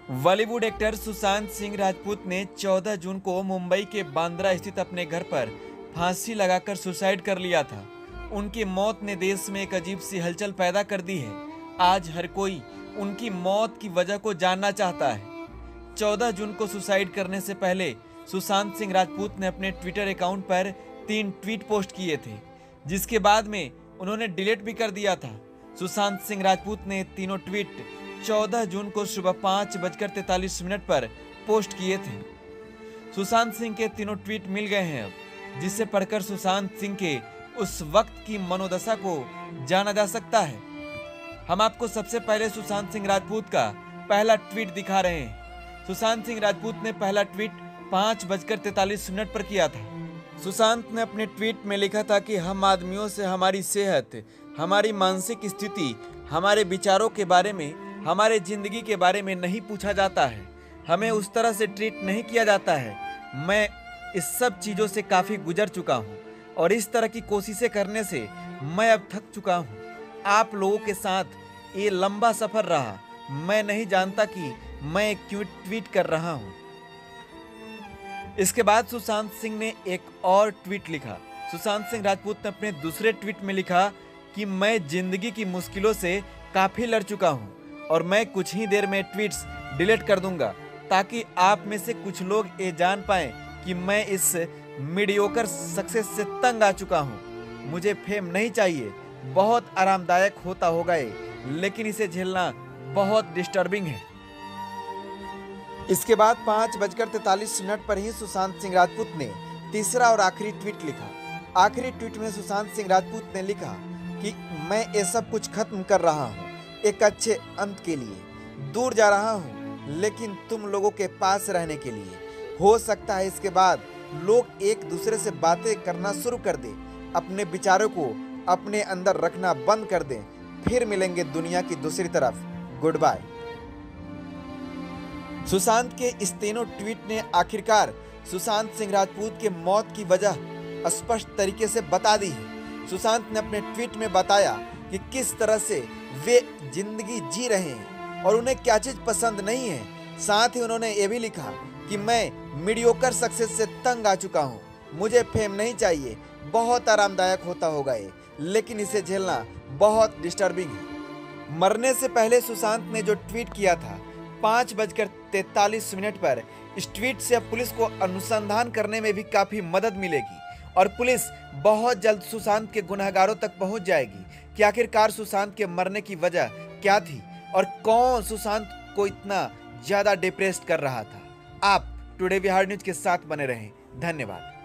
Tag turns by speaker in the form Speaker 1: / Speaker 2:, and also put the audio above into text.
Speaker 1: Bollywood actor Sushant Singh Rajput ने 14 जून को मुंबई के बांद्रा स्थित अपने घर पर फांसी लगाकर सुसाइड कर लिया था। उनकी मौत ने देश में एक अजीब सी हलचल पैदा कर दी है। आज हर कोई उनकी मौत की वजह को जानना चाहता है। 14 जून को सुसाइड करने से पहले सुशांत सिंह राजपूत ने अपने ट्विटर अकाउंट पर 3 ट्वीट पोस्ट किए थे, जिसके बाद में उन्होंने डिलीट भी कर दिया था। सुशांत सिंह राजपूत ने तीनों ट्वीट 14 जून को सुबह 5:43 पर पोस्ट किए थे। सुशांत सिंह के तीनों ट्वीट मिल गए हैं अब, जिसे पढ़कर सुशांत सिंह के उस वक्त की मनोदशा को जाना जा सकता है। हम आपको सबसे पहले सुशांत सिंह राजपूत का पहला ट्वीट दिखा रहे हैं। सुशांत सिंह राजपूत ने पहला ट्वीट 5:43 पर किया था। सुशांत ने अपने ट्वीट में लिखा था कि हम आदमियों से हमारी सेहत, हमारी मानसिक स्थिति, हमारे विचारों के बारे में, हमारे जिंदगी के बारे में नहीं पूछा जाता है। हमें उस तरह से ट्रीट नहीं किया जाता है। मैं इस सब चीज़ों से काफ़ी गुजर चुका हूँ और इस तरह की कोशिशें करने से मैं अब थक चुका हूँ। आप लोगों के साथ ये लंबा सफ़र रहा। मैं नहीं जानता कि मैं क्यों ट्वीट कर रहा हूँ। इसके बाद सुशांत सिंह ने एक और ट्वीट लिखा। सुशांत सिंह राजपूत ने अपने दूसरे ट्वीट में लिखा कि मैं जिंदगी की मुश्किलों से काफ़ी लड़ चुका हूँ और मैं कुछ ही देर में ट्वीट्स डिलीट कर दूंगा, ताकि आप में से कुछ लोग ये जान पाएं कि मैं इस मीडियोकर सक्सेस से तंग आ चुका हूँ। मुझे फेम नहीं चाहिए। बहुत आरामदायक होता होगा ये, लेकिन इसे झेलना बहुत डिस्टर्बिंग है। इसके बाद 5:43 पर ही सुशांत सिंह राजपूत ने तीसरा और आखिरी ट्वीट लिखा। आखिरी ट्वीट में सुशांत सिंह राजपूत ने लिखा कि मैं ये सब कुछ खत्म कर रहा हूँ, एक अच्छे अंत के लिए दूर जा रहा हूँ, लेकिन तुम लोगों के पास रहने के लिए। हो सकता है इसके बाद लोग एक दूसरे से बातें करना शुरू कर दें, अपने विचारों को अपने अंदर रखना बंद कर दें। फिर मिलेंगे दुनिया की दूसरी तरफ। Good bye. सुशांत के इस तीनों ट्वीट ने आखिरकार सुशांत सिंह राजपूत के मौत की वजह स्पष्ट तरीके से बता दी है। सुशांत ने अपने ट्वीट में बताया कि किस तरह से वे जिंदगी जी रहे हैं और उन्हें क्या चीज़ पसंद नहीं है। साथ ही उन्होंने ये भी लिखा कि मैं मीडियोकर सक्सेस से तंग आ चुका हूँ। मुझे फेम नहीं चाहिए। बहुत आरामदायक होता होगा ये, लेकिन इसे झेलना बहुत डिस्टर्बिंग है। मरने से पहले सुशांत ने जो ट्वीट किया था 5:43 पर, इस ट्वीट से अब पुलिस को अनुसंधान करने में भी काफ़ी मदद मिलेगी और पुलिस बहुत जल्द सुशांत के गुनहगारों तक पहुंच जाएगी कि आखिरकार सुशांत के मरने की वजह क्या थी और कौन सुशांत को इतना ज़्यादा डिप्रेस्ड कर रहा था। आप टुडे बिहार न्यूज़ के साथ बने रहें। धन्यवाद।